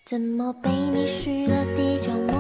怎么被你许了地久？